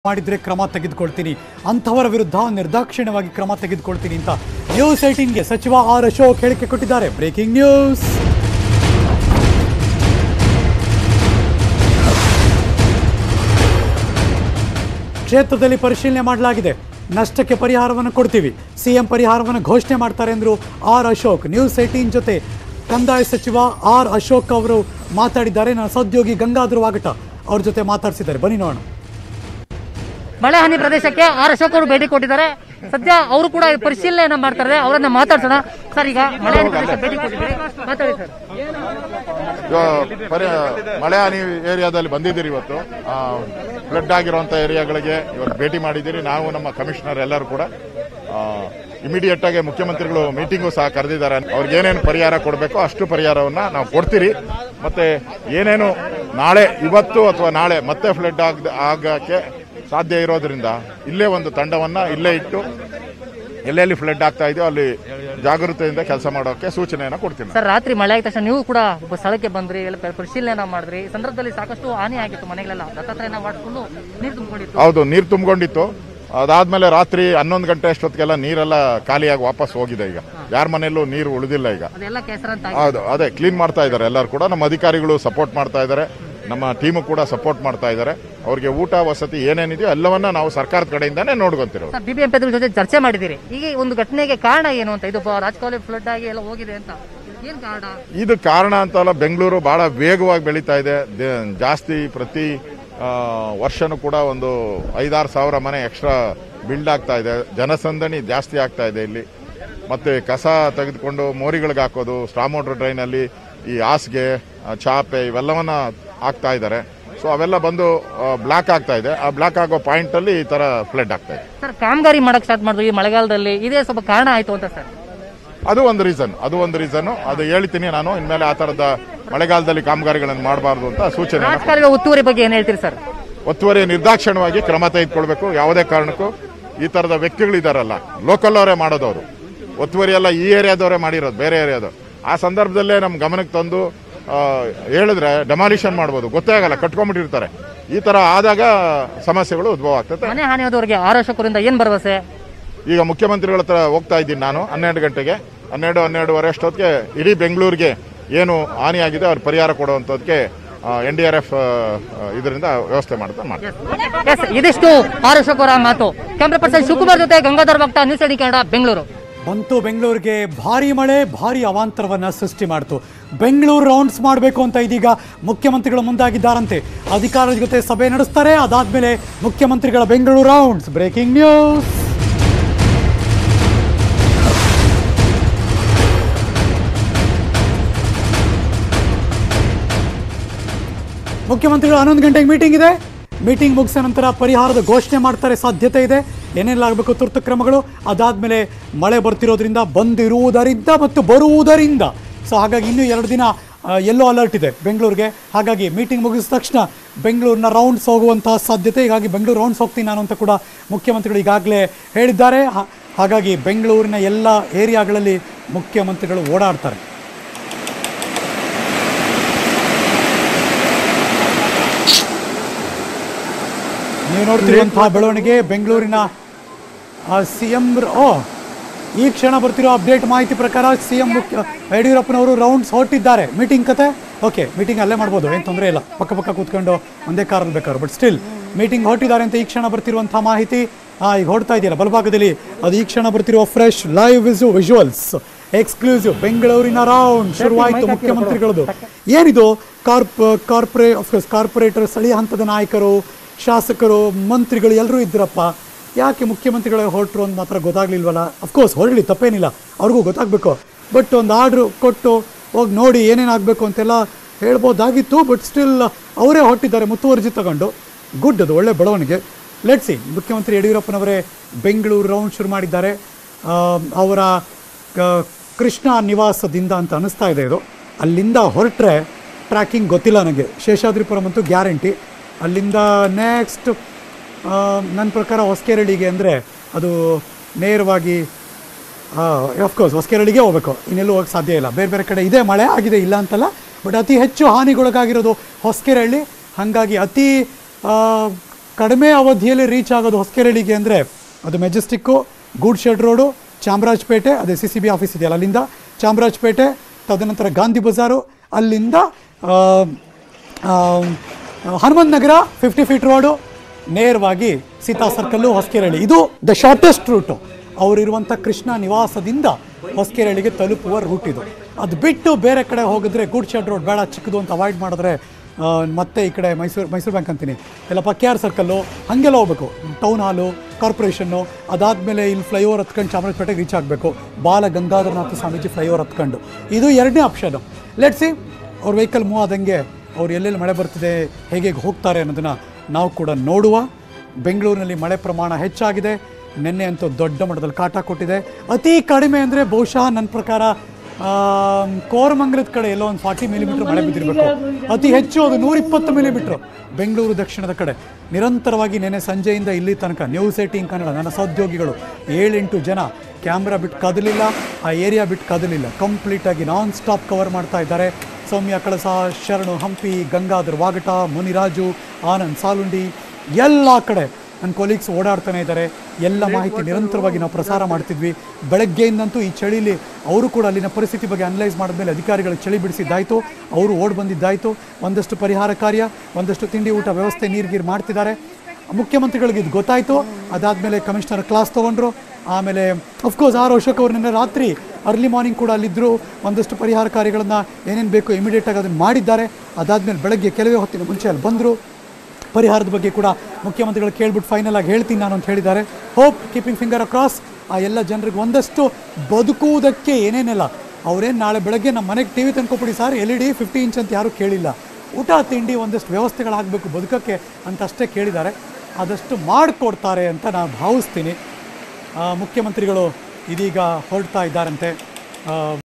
ಮಾಡಿದ್ರೆ ಕ್ರಮ ತೆಗೆದುಕೊಳ್ತೀನಿ ಅಂಥವರ ವಿರುದ್ಧ ನಿರ್ದಾಕ್ಷಿಣ್ಯವಾಗಿ ಕ್ರಮ ತೆಗೆದುಕೊಳ್ತೀನಿ ಅಂತ ನ್ಯೂಸ್ 18ಗೆ ಸಚಿವ ಆರ್ ಅಶೋಕ್ ಹೇಳಿಕೆ ಕೊಟ್ಟಿದ್ದಾರೆ. Breaking news. ಕ್ಷೇತ್ರದಲ್ಲಿ ಪರಿಶೀಲನೆ ಮಾಡಲಾಗಿದೆ, ನಷ್ಟಕ್ಕೆ ಪರಿಹಾರವನ್ನು ಕೊಡ್ತೀವಿ, ಸಿಎಂ ಪರಿಹಾರವನ್ನು ಘೋಷಣೆ ಮಾಡ್ತಾರೆ ಎಂದರು ಆರ್ ಅಶೋಕ್. ನ್ಯೂಸ್ 18 ಜೊತೆ ಕಂದಾಯ ಸಚಿವ ಆರ್ ಅಶೋಕ್ ಅವರು ಮಾತಾಡಿದ್ದಾರೆ. ನನ್ನ ಸಹೋದ್ಯೋಗಿ ಗಂಗಾಧರ್ ವಾಗಟ ಅವ್ರ ಜೊತೆ ಮಾತಾಡಿಸಿದ್ದಾರೆ, ಬನ್ನಿ ನೋಡೋಣ. ಮಳೆ ಹಾನಿ ಪ್ರದೇಶಕ್ಕೆ ಆರ್ ಅಶೋಕ್ ಅವರು ಭೇಟಿ ಕೊಟ್ಟಿದ್ದಾರೆ. ಸದ್ಯ ಅವರು ಕೂಡ ಪರಿಶೀಲನೆ ಮಾಡ್ತಾರೆ, ಅವರನ್ನ ಮಾತಾಡ್ಸೋಣ. ಸರ್, ಈಗ ಮಳೆ ಹಾನಿ ಪ್ರದೇಶ ಭೇಟಿ ಕೊಟ್ಟಿದ್ದಾರೆ, ಮಾತಾಡಿ ಸರ್. ಮಳೆ ಹಾನಿ ಏರಿಯಾದಲ್ಲಿ ಬಂದಿದ್ದೀರಿ. ಇವತ್ತು ಫ್ಲಡ್ ಆಗಿರುವಂತ ಏರಿಯಾಗಳಿಗೆ ಇವತ್ತು ಭೇಟಿ ಮಾಡಿದ್ದೀರಿ. ನಾವು ನಮ್ಮ ಕಮಿಷನರ್ ಎಲ್ಲರೂ ಕೂಡ ಇಮಿಡಿಯೇಟ್ ಆಗಿ ಮುಖ್ಯಮಂತ್ರಿಗಳು ಮೀಟಿಂಗು ಸಹ ಕರೆದಿದ್ದಾರೆ. ಅವ್ರಿಗೆ ಏನೇನು ಪರಿಹಾರ ಕೊಡಬೇಕೋ ಅಷ್ಟು ಪರಿಹಾರವನ್ನ ನಾವು ಕೊಡ್ತೀರಿ. ಮತ್ತೆ ಏನೇನು ನಾಳೆ ಇವತ್ತು ಅಥವಾ ನಾಳೆ ಮತ್ತೆ ಫ್ಲಡ್ ಆಗಕ್ಕೆ ಸಾಧ್ಯ ಇರೋದ್ರಿಂದ ಇಲ್ಲೇ ಒಂದು ತಂಡವನ್ನ ಇಲ್ಲೇ ಇಟ್ಟು ಎಲ್ಲೆಲ್ಲಿ ಫ್ಲಡ್ ಆಗ್ತಾ ಇದೆಯೋ ಅಲ್ಲಿ ಜಾಗೃತೆಯಿಂದ ಕೆಲಸ ಮಾಡೋಕೆ ಸೂಚನೆಯನ್ನು ಕೊಡ್ತೀನಿ. ಸರ್, ರಾತ್ರಿ ಮಳೆ ಆದ ತಕ್ಷಣ ನೀವು ಕೂಡ ಸ್ಥಳಕ್ಕೆ ಬಂದ್ರಿ, ಪರಿಶೀಲನೆ ಮಾಡಿದ್ರಿ. ಈ ಸಂದರ್ಭದಲ್ಲಿ ಸಾಕಷ್ಟು ಹಾನಿ ಆಗಿತ್ತು, ಮನೆಗಳೆಲ್ಲ ದತ್ತಾತ್ರೇಯನ ಮಾಡಿಕೊಂಡು ನೀರು ತುಂಬಿಕೊಂಡಿತ್ತು. ಹೌದು, ನೀರು ತುಂಬಿಕೊಂಡಿತ್ತು. ಅದಾದ್ಮೇಲೆ ರಾತ್ರಿ 11 ಗಂಟೆ ಅಷ್ಟೊತ್ತಿಗೆಲ್ಲ ನೀರೆಲ್ಲ ಖಾಲಿಯಾಗಿ ವಾಪಸ್ ಹೋಗಿದೆ. ಈಗ ಯಾರ ಮನೆಯಲ್ಲೂ ನೀರು ಉಳಿದಿಲ್ಲ. ಈಗ ಹೌದು, ಅದೇ ಕ್ಲೀನ್ ಮಾಡ್ತಾ ಇದ್ದಾರೆ ಎಲ್ಲರೂ ಕೂಡ. ನಮ್ಮ ಅಧಿಕಾರಿಗಳು ಸಪೋರ್ಟ್ ಮಾಡ್ತಾ ಇದ್ದಾರೆ, ನಮ್ಮ ಟೀಮು ಕೂಡ ಸಪೋರ್ಟ್ ಮಾಡ್ತಾ ಇದ್ದಾರೆ. ಅವ್ರಿಗೆ ಊಟ ವಸತಿ ಏನೇನಿದೆಯೋ ಎಲ್ಲವನ್ನ ನಾವು ಸರ್ಕಾರದ ಕಡೆಯಿಂದಾನೇ ನೋಡ್ಕೊಂತಿರೋದು. ಬಿಬಿಎಂಪಿ ಜೊತೆ ಚರ್ಚೆ ಮಾಡಿದಿರಿ. ಈಗ ಒಂದು ಘಟನೆಗೆ ಕಾರಣ ಏನು ಅಂತ, ಇದು ರಾಜಕಾಲುವೆ ಫ್ಲಡ್ ಆಗಿ ಎಲ್ಲ ಹೋಗಿದೆ ಅಂತ, ಏನ್ ಕಾರಣ? ಇದು ಕಾರಣ ಅಂತಲ್ಲ, ಬೆಂಗಳೂರು ಬಹಳ ವೇಗವಾಗಿ ಬೆಳೀತಾ ಇದೆ. ಜಾಸ್ತಿ ಪ್ರತಿ ವರ್ಷನೂ ಕೂಡ ಒಂದು 5-6 ಸಾವಿರ ಮನೆ ಎಕ್ಸ್ಟ್ರಾ ಬಿಲ್ಡ್ ಆಗ್ತಾ ಇದೆ. ಜನಸಂದಣಿ ಜಾಸ್ತಿ ಆಗ್ತಾ ಇದೆ ಇಲ್ಲಿ. ಮತ್ತೆ ಕಸ ತೆಗೆದುಕೊಂಡು ಮೋರಿಗಳಿಗೆ ಹಾಕೋದು, ಸ್ಟಾಮ್ ವಾಟರ್ ಡ್ರೈನಲ್ಲಿ ಈ ಹಾಸಿಗೆ ಚಾಪೆ ಇವೆಲ್ಲವನ್ನ ಹಾಕ್ತಾ ಇದ್ದಾರೆ. ಸೊ ಅವೆಲ್ಲ ಬಂದು ಬ್ಲಾಕ್ ಆಗ್ತಾ ಇದೆ. ಆ ಬ್ಲಾಕ್ ಆಗೋ ಪಾಯಿಂಟ್ ಅಲ್ಲಿ ಈ ತರ ಫ್ಲಡ್ ಆಗ್ತಾ ಇದೆ. ಸರ್, ಕಾಮಗಾರಿ ಮಾಡಕ್ ಸ್ಟಾರ್ಟ್ ಮಾಡಿದ್ವಿ ಈ ಮಳೆಗಾಲದಲ್ಲಿ, ಇದೇ ಸ್ವಲ್ಪ ಕಾರಣ ಆಯ್ತು ಅಂತ ಸರ್? ಅದು ಒಂದು ರೀಸನ್. ಅದು ಹೇಳ್ತೀನಿ ನಾನು. ಇನ್ಮೇಲೆ ಆ ತರದ ಮಳೆಗಾಲದಲ್ಲಿ ಕಾಮಗಾರಿಗಳನ್ನು ಮಾಡಬಾರ್ದು ಅಂತ ಸೂಚನೆ. ಒತ್ತುವರಿ ಬಗ್ಗೆ ಏನ್ ಹೇಳ್ತೀರಿ ಸರ್? ಒತ್ತುವರಿ ನಿರ್ದಾಕ್ಷಿಣ್ಯವಾಗಿ ಕ್ರಮ ತೆಗೆದುಕೊಳ್ಬೇಕು. ಯಾವುದೇ ಕಾರಣಕ್ಕೂ ಈ ತರದ ವ್ಯಕ್ತಿಗಳಿದಾರಲ್ಲ, ಲೋಕಲ್ ಅವರೇ ಮಾಡೋದವರು, ಒತ್ತುವರಿ ಎಲ್ಲ ಈ ಏರಿಯಾದವರೇ ಮಾಡಿರೋದು, ಬೇರೆ ಏರಿಯಾದವ್ರು. ಆ ಸಂದರ್ಭದಲ್ಲೇ ನಮ್ಮ ಗಮನಕ್ಕೆ ತಂದು ಹೇಳಿದ್ರೆ ಡೆಮಾಲಿಷನ್ ಮಾಡ್ಬೋದು, ಗೊತ್ತೇ ಆಗಲ್ಲ, ಕಟ್ಕೊಂಡ್ಬಿಟ್ಟಿರ್ತಾರೆ. ಈ ತರ ಆದಾಗ ಸಮಸ್ಯೆಗಳು ಉದ್ಭವ ಆಗ್ತದೆ. ಮನೆ ಹಾನಿ ಆದವರಿಗೆ ಆರ್ ಅಶೋಕರಿಂದ ಏನ್ ಭರವಸೆ? ಈಗ ಮುಖ್ಯಮಂತ್ರಿಗಳ ಹತ್ರ ಹೋಗ್ತಾ ಇದ್ದೀನಿ ನಾನು 12 ಗಂಟೆಗೆ. 12-12:30 ಅಷ್ಟೊತ್ತಿಗೆ ಇಡೀ ಬೆಂಗಳೂರಿಗೆ ಏನು ಹಾನಿಯಾಗಿದೆ ಅವ್ರ ಪರಿಹಾರ ಕೊಡುವಂಥದ್ದಕ್ಕೆ NDRF ಇದರಿಂದ ವ್ಯವಸ್ಥೆ ಮಾಡ್ತಾರೆ. ಇದಿಷ್ಟು ಆರ್ ಅಶೋಕ್ ಅವರ ಮಾತು. ಕ್ಯಾಮ್ರಾ ಪರ್ಸನ್ ಶಿವಕುಮಾರ್ ಜೊತೆ ಗಂಗಾಧರ್ ಭಕ್ತ, ನ್ಯೂಸ್ 18 ಕನ್ನಡ, ಬೆಂಗಳೂರು. ಬಂತು ಬೆಂಗಳೂರಿಗೆ ಭಾರಿ ಮಳೆ, ಭಾರಿ ಅವಾಂತರವನ್ನ ಸೃಷ್ಟಿ ಮಾಡ್ತು. ಬೆಂಗಳೂರು ರೌಂಡ್ಸ್ ಮಾಡಬೇಕು ಅಂತ ಇದೀಗ ಮುಖ್ಯಮಂತ್ರಿಗಳು ಮುಂದಾಗಿದ್ದಾರಂತೆ. ಅಧಿಕಾರಿಗಳ ಜೊತೆ ಸಭೆ ನಡೆಸ್ತಾರೆ. ಅದಾದ್ಮೇಲೆ ಮುಖ್ಯಮಂತ್ರಿಗಳ ಬೆಂಗಳೂರು ರೌಂಡ್ಸ್. Breaking news. ಮುಖ್ಯಮಂತ್ರಿಗಳು 11 ಗಂಟೆಗೆ ಮೀಟಿಂಗ್ ಇದೆ. ಮೀಟಿಂಗ್ ಮುಗಿಸಿದ ನಂತರ ಪರಿಹಾರದ ಘೋಷಣೆ ಮಾಡ್ತಾರೆ, ಸಾಧ್ಯತೆ ಇದೆ. ಏನೇನಾಗಬೇಕು ತುರ್ತು ಕ್ರಮಗಳು. ಅದಾದಮೇಲೆ ಮಳೆ ಬರ್ತಿರೋದ್ರಿಂದ, ಬಂದಿರುವುದರಿಂದ ಮತ್ತು ಬರುವುದರಿಂದ, ಸೊ ಹಾಗಾಗಿ ಇನ್ನೂ 2 ದಿನ ಯೆಲ್ಲೋ ಅಲರ್ಟ್ ಇದೆ ಬೆಂಗಳೂರಿಗೆ. ಹಾಗಾಗಿ ಮೀಟಿಂಗ್ ಮುಗಿಸಿದ ತಕ್ಷಣ ಬೆಂಗಳೂರಿನ ರೌಂಡ್ಸ್ ಹೋಗುವಂತಹ ಸಾಧ್ಯತೆ. ಹೀಗಾಗಿ ಬೆಂಗಳೂರು ರೌಂಡ್ಸ್ ಹೋಗ್ತೀನಿ ನಾನು ಅಂತ ಕೂಡ ಮುಖ್ಯಮಂತ್ರಿಗಳು ಈಗಾಗಲೇ ಹೇಳಿದ್ದಾರೆ. ಹಾಗಾಗಿ ಬೆಂಗಳೂರಿನ ಎಲ್ಲ ಏರಿಯಾಗಳಲ್ಲಿ ಮುಖ್ಯಮಂತ್ರಿಗಳು ಓಡಾಡ್ತಾರೆ. ನೀವು ನೋಡ್ತಿರುವಂತಹ ಬೆಳವಣಿಗೆ ಬೆಂಗಳೂರಿನ ಸಿಎಂ. ಈ ಕ್ಷಣ ಬರ್ತಿರೋ ಅಪ್ಡೇಟ್ ಮಾಹಿತಿ ಪ್ರಕಾರ ಸಿಎಂ ಯಡಿಯೂರಪ್ಪನವರು ರೌಂಡ್ಸ್ ಹೊರಟಿದ್ದಾರೆ. ಮೀಟಿಂಗ್ ಕತೆ ಓಕೆ, ಮೀಟಿಂಗ್ ಅಲ್ಲೇ ಮಾಡ್ಬೋದು, ಏನು ತೊಂದರೆ ಇಲ್ಲ, ಪಕ್ಕ ಕೂತ್ಕೊಂಡು ಒಂದೇ ಕಾರಲ್ಲಿ ಬೇಕಾದ್ರು. ಬಟ್ ಸ್ಟಿಲ್ ಮೀಟಿಂಗ್ ಹೊರಟಿದ್ದಾರೆ ಅಂತ ಈ ಕ್ಷಣ ಬರ್ತಿರುವಂತಹ ಮಾಹಿತಿ. ಈಗ ಹೊರಡ್ತಾ ಇದೆಯಲ್ಲ ಬಲಭಾಗದಲ್ಲಿ, ಅದು ಈ ಕ್ಷಣ ಬರ್ತಿರುವ ಫ್ರೆಶ್ ಲೈವ್ ವಿಜುವಲ್ಸ್, ಎಕ್ಸ್ಕ್ಲೂಸಿವ್. ಬೆಂಗಳೂರಿನ ರೌಂಡ್ ಶುರುವಾಯಿತು ಮುಖ್ಯಮಂತ್ರಿಗಳದು. ಏನಿದು ಕಾರ್ಪೊರೇಟರ್, ಸ್ಥಳೀಯ ಹಂತದ ನಾಯಕರು, ಶಾಸಕರು, ಮಂತ್ರಿಗಳು ಎಲ್ಲರೂ ಇದ್ರಪ್ಪ. ಯಾಕೆ ಮುಖ್ಯಮಂತ್ರಿಗಳೇ ಹೊರಟರು ಅಂತ ಮಾತ್ರ ಗೊತ್ತಾಗ್ಲಿಲ್ವಲ್ಲ? ಅಫ್ಕೋರ್ಸ್ ಹೊರಡಲಿ, ತಪ್ಪೇನಿಲ್ಲ, ಅವ್ರಿಗೂ ಗೊತ್ತಾಗಬೇಕು. ಬಟ್ ಒಂದು ಆರ್ಡ್ರು ಕೊಟ್ಟು ಹೋಗಿ ನೋಡಿ ಏನೇನಾಗಬೇಕು ಅಂತೆಲ್ಲ ಹೇಳ್ಬೋದಾಗಿತ್ತು. ಬಟ್ ಸ್ಟಿಲ್ ಅವರೇ ಹೊರಟಿದ್ದಾರೆ ಮುತುವರ್ಜಿ ತಗೊಂಡು. ಗುಡ್, ಅದು ಒಳ್ಳೆ ಬೆಳವಣಿಗೆ. Let's see. ಮುಖ್ಯಮಂತ್ರಿ ಯಡಿಯೂರಪ್ಪನವರೇ ಬೆಂಗಳೂರು ರೌಂಡ್ ಶುರು ಮಾಡಿದ್ದಾರೆ. ಅವರ ಕೃಷ್ಣ ನಿವಾಸದಿಂದ ಅಂತ ಅನ್ನಿಸ್ತಾ ಇದೆ ಇದು. ಅಲ್ಲಿಂದ ಹೊರಟ್ರೆ ಟ್ರ್ಯಾಕಿಂಗ್ ಗೊತ್ತಿಲ್ಲ ನನಗೆ. ಶೇಷಾದ್ರಿಪುರಂ ಅಂತೂ ಗ್ಯಾರಂಟಿ. ಅಲ್ಲಿಂದ ನೆಕ್ಸ್ಟ್ ನನ್ನ ಪ್ರಕಾರ ಹೊಸಕೆರಳಿಗೆ, ಅಂದರೆ ಅದು ನೇರವಾಗಿ ಆಫ್ಕೋರ್ಸ್ ಹೊಸಕೆರಳಿಗೆ ಹೋಗಬೇಕು, ಇನ್ನೆಲ್ಲೂ ಹೋಗಕ್ಕೆ ಸಾಧ್ಯ ಇಲ್ಲ. ಬೇರೆ ಬೇರೆ ಕಡೆ ಇದೆ ಮಳೆ ಆಗಿದೆ, ಇಲ್ಲ ಅಂತಲ್ಲ. ಬಟ್ ಅತಿ ಹೆಚ್ಚು ಹಾನಿಗೊಳಗಾಗಿರೋದು ಹೊಸಕೆರಳ್ಳಿ. ಹಾಗಾಗಿ ಅತಿ ಕಡಿಮೆ ಅವಧಿಯಲ್ಲಿ ರೀಚ್ ಆಗೋದು ಹೊಸಕೆರೆಳಿಗೆ ಅಂದರೆ ಅದು Majestic, good shed road, Chamarajpet, ಅದೇ CCB ಆಫೀಸ್ ಇದೆಯಲ್ಲ ಅಲ್ಲಿಂದ ಚಾಮರಾಜಪೇಟೆ, ತದನಂತರ ಗಾಂಧಿ ಬಜಾರು, ಅಲ್ಲಿಂದ ಹನುಮಂತ ನಗರ 50 ಫೀಟ್ ರೋಡು, ನೇರವಾಗಿ ಸೀತಾ ಸರ್ಕಲ್ಲು, ಹೊಸಕೆರೆಹಳ್ಳಿ. ಇದು ದ ಶಾರ್ಟೆಸ್ಟ್ ರೂಟು. ಅವರಿರುವಂಥ ಕೃಷ್ಣ ನಿವಾಸದಿಂದ ಹೊಸಕೆರೆಹಳ್ಳಿಗೆ ತಲುಪುವ ರೂಟ್ ಇದು. ಅದು ಬಿಟ್ಟು ಬೇರೆ ಕಡೆ ಹೋಗಿದ್ರೆ ಗೂಡ್ ಶೆಡ್ ರೋಡ್ ಬೇಡ, ಚಿಕ್ಕದು ಅಂತ ಅವಾಯ್ಡ್ ಮಾಡಿದ್ರೆ ಮತ್ತೆ ಈ ಕಡೆ ಮೈಸೂರು ಬ್ಯಾಂಕ್ ಅಂತೀನಿ ಎಲ್ಲಪ್ಪ KR ಸರ್ಕಲ್ಲು ಹಾಗೆಲ್ಲ ಹೋಗ್ಬೇಕು. ಟೌನ್ ಹಾಲು, ಕಾರ್ಪೊರೇಷನ್ನು, ಅದಾದಮೇಲೆ ಇಲ್ಲಿ ಫ್ಲೈಓವರ್ ಹತ್ಕೊಂಡು ಚಾಮರಾಜಪೇಟೆಗೆ ರೀಚ್ ಆಗಬೇಕು. ಬಾಲ ಗಂಗಾಧರನಾಥ ಸ್ವಾಮೀಜಿ ಫ್ಲೈಓವರ್ ಹತ್ಕೊಂಡು. ಇದು ಎರಡನೇ ಆಪ್ಷನು. ಲೆಟ್ಸಿ ಅವ್ರ ವೆಹಿಕಲ್ ಮೂವ್ ಆದಂಗೆ ಅವ್ರು ಎಲ್ಲೆಲ್ಲಿ ಮಳೆ ಬರ್ತಿದೆ, ಹೇಗೆ ಹೋಗ್ತಾರೆ ಅನ್ನೋದನ್ನು ನಾವು ಕೂಡ ನೋಡುವ. ಬೆಂಗಳೂರಿನಲ್ಲಿ ಮಳೆ ಪ್ರಮಾಣ ಹೆಚ್ಚಾಗಿದೆ. ನಿನ್ನೆ ಅಂತೂ ದೊಡ್ಡ ಮಟ್ಟದಲ್ಲಿ ಕಾಟ ಕೊಟ್ಟಿದೆ. ಅತಿ ಕಡಿಮೆ ಅಂದರೆ ಬಹುಶಃ ನನ್ನ ಪ್ರಕಾರ ಕೋರಮಂಗಲದ ಕಡೆ ಎಲ್ಲೋ ಒಂದು 40 ಮಿಲಿಮೀಟ್ರ್ ಮಳೆ ಬಿದ್ದಿರಬೇಕು. ಅತಿ ಹೆಚ್ಚು ಅದು 120 ಮಿಲಿಮೀಟ್ರ್ ಬೆಂಗಳೂರು ದಕ್ಷಿಣದ ಕಡೆ. ನಿರಂತರವಾಗಿ ನೆನೆ ಸಂಜೆಯಿಂದ ಇಲ್ಲಿ ತನಕ ನ್ಯೂಸ್ 18 ಕನ್ನಡ ನನ್ನ ಸಹೋದ್ಯೋಗಿಗಳು 7-8 ಜನ ಕ್ಯಾಮ್ರಾ ಬಿಟ್ಟು ಕದಲಿಲ್ಲ, ಆ ಏರಿಯಾ ಬಿಟ್ಟು ಕದಲಿಲ್ಲ. ಕಂಪ್ಲೀಟಾಗಿ ನಾನ್ ಸ್ಟಾಪ್ ಕವರ್ ಮಾಡ್ತಾ ಇದ್ದಾರೆ. ಸೌಮ್ಯ, ಕಳಸ, ಶರಣು, ಹಂಪಿ, ಗಂಗಾಧರ್, ವಾಗಟ, ಮುನಿರಾಜು, ಆನಂದ್, ಸಾಲುಂಡಿ ಎಲ್ಲ ಕಡೆ ನನ್ನ ಕೊಲೀಗ್ಸ್ ಓಡಾಡ್ತಾನೆ ಇದ್ದಾರೆ. ಎಲ್ಲ ಮಾಹಿತಿ ನಿರಂತರವಾಗಿ ನಾವು ಪ್ರಸಾರ ಮಾಡ್ತಿದ್ವಿ. ಬೆಳಗ್ಗೆಯಿಂದಂತೂ ಈ ಚಳಿಲಿ ಅವರು ಕೂಡ ಅಲ್ಲಿನ ಪರಿಸ್ಥಿತಿ ಬಗ್ಗೆ ಅನಲೈಸ್ ಮಾಡಿದ್ಮೇಲೆ ಅಧಿಕಾರಿಗಳು ಚಳಿ ಬಿಡಿಸಿದ್ದಾಯಿತು, ಅವರು ಓಡ್ ಬಂದಿದ್ದಾಯಿತು. ಒಂದಷ್ಟು ಪರಿಹಾರ ಕಾರ್ಯ, ಒಂದಷ್ಟು ತಿಂಡಿ ಊಟ ವ್ಯವಸ್ಥೆ, ನೀರು ಮಾಡ್ತಿದ್ದಾರೆ. ಮುಖ್ಯಮಂತ್ರಿಗಳಿಗೆ ಇದು ಗೊತ್ತಾಯಿತು. ಅದಾದಮೇಲೆ ಕಮಿಷನರ್ ಕ್ಲಾಸ್ ತೊಗೊಂಡ್ರು. ಆಮೇಲೆ ಅಫ್ಕೋರ್ಸ್ ಅಶೋಕ್ ಅವರು ನಿನ್ನೆ ರಾತ್ರಿ ಅರ್ಲಿ ಮಾರ್ನಿಂಗ್ ಕೂಡ ಅಲ್ಲಿದ್ದರು. ಒಂದಷ್ಟು ಪರಿಹಾರ ಕಾರ್ಯಗಳನ್ನು ಏನೇನು ಬೇಕು ಇಮಿಡಿಯೇಟಾಗಿ ಅದನ್ನು ಮಾಡಿದ್ದಾರೆ. ಅದಾದಮೇಲೆ ಬೆಳಗ್ಗೆ ಕೆಲವೇ ಹೊತ್ತಿನ ಮುಂಚೆ ಅಲ್ಲಿ ಬಂದರು. ಪರಿಹಾರದ ಬಗ್ಗೆ ಕೂಡ ಮುಖ್ಯಮಂತ್ರಿಗಳು ಕೇಳ್ಬಿಟ್ಟು ಫೈನಲ್ ಆಗಿ ಹೇಳ್ತೀನಿ ನಾನು ಅಂತ ಹೇಳಿದ್ದಾರೆ. Hope, keeping finger across. ಆ ಎಲ್ಲ ಜನರಿಗೆ ಒಂದಷ್ಟು ಬದುಕುವುದಕ್ಕೆ ಏನೇನೆಲ್ಲ ಅವರೇನು ನಾಳೆ ಬೆಳಗ್ಗೆ ನಮ್ಮ ಮನೆಗೆ TV ತಂದ್ಕೊಬಿಡಿ ಸರ್, LED 50 ಇಂಚ್ ಅಂತ ಯಾರೂ ಕೇಳಿಲ್ಲ. ಊಟ ತಿಂಡಿ ಒಂದಷ್ಟು ವ್ಯವಸ್ಥೆಗಳಾಗಬೇಕು ಬದುಕೋಕ್ಕೆ ಅಂತ ಅಷ್ಟೇ ಕೇಳಿದ್ದಾರೆ. ಆದಷ್ಟು ಮಾಡಿಕೊಡ್ತಾರೆ ಅಂತ ನಾನು ಭಾವಿಸ್ತೀನಿ. ಮುಖ್ಯಮಂತ್ರಿಗಳು ಇದೀಗ ಹೊರಡ್ತಾ ಇದ್ದಾರಂತೆ.